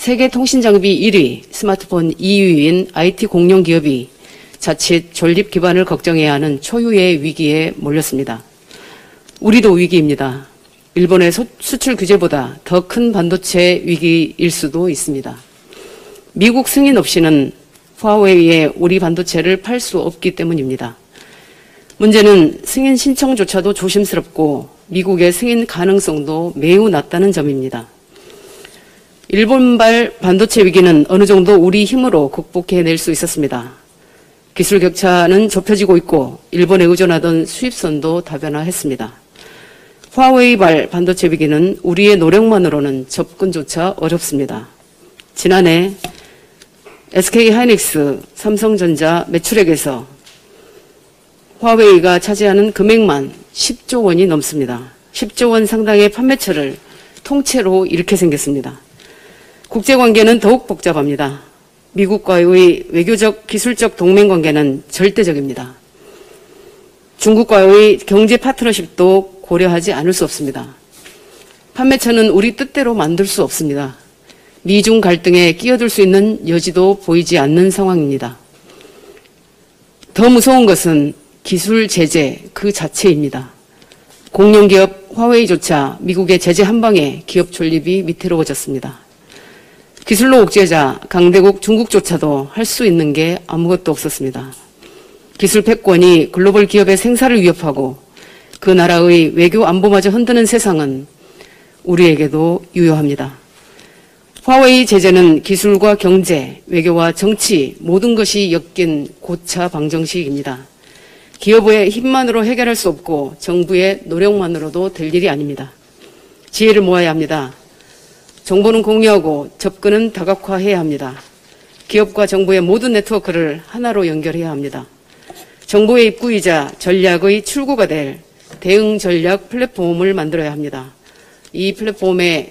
세계 통신장비 1위, 스마트폰 2위인 IT 공룡 기업이 자칫 존립 기반을 걱정해야 하는 초유의 위기에 몰렸습니다. 우리도 위기입니다. 일본의 수출 규제보다 더 큰 반도체 위기일 수도 있습니다. 미국 승인 없이는 화웨이에 우리 반도체를 팔 수 없기 때문입니다. 문제는 승인 신청조차도 조심스럽고 미국의 승인 가능성도 매우 낮다는 점입니다. 일본발 반도체 위기는 어느 정도 우리 힘으로 극복해낼 수 있었습니다. 기술 격차는 좁혀지고 있고 일본에 의존하던 수입선도 다변화했습니다. 화웨이발 반도체 위기는 우리의 노력만으로는 접근조차 어렵습니다. 지난해 SK하이닉스, 삼성전자 매출액에서 화웨이가 차지하는 금액만 10조 원이 넘습니다. 10조 원 상당의 판매처를 통째로 잃게 생겼습니다. 국제관계는 더욱 복잡합니다. 미국과의 외교적, 기술적 동맹관계는 절대적입니다. 중국과의 경제 파트너십도 고려하지 않을 수 없습니다. 판매처는 우리 뜻대로 만들 수 없습니다. 미중 갈등에 끼어들 수 있는 여지도 보이지 않는 상황입니다. 더 무서운 것은 기술 제재 그 자체입니다. 공룡기업 화웨이조차 미국의 제재 한 방에 기업 존립이 위태로워졌습니다. 기술로 옥죄자 강대국 중국조차도 할 수 있는 게 아무것도 없었습니다. 기술 패권이 글로벌 기업의 생사를 위협하고 그 나라의 외교 안보마저 흔드는 세상은 우리에게도 유효합니다. 화웨이 제재는 기술과 경제, 외교와 정치 모든 것이 엮인 고차 방정식입니다. 기업의 힘만으로 해결할 수 없고 정부의 노력만으로도 될 일이 아닙니다. 지혜를 모아야 합니다. 정보는 공유하고 접근은 다각화해야 합니다. 기업과 정부의 모든 네트워크를 하나로 연결해야 합니다. 정보의 입구이자 전략의 출구가 될 대응 전략 플랫폼을 만들어야 합니다. 이 플랫폼에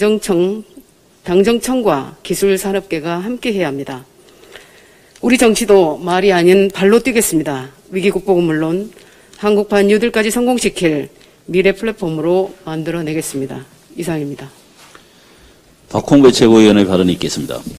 당정청과 기술산업계가 함께해야 합니다. 우리 정치도 말이 아닌 발로 뛰겠습니다. 위기 극복은 물론 한국판 뉴딜까지 성공시킬 미래 플랫폼으로 만들어내겠습니다. 이상입니다. 박홍배 최고위원의 발언이 있겠습니다.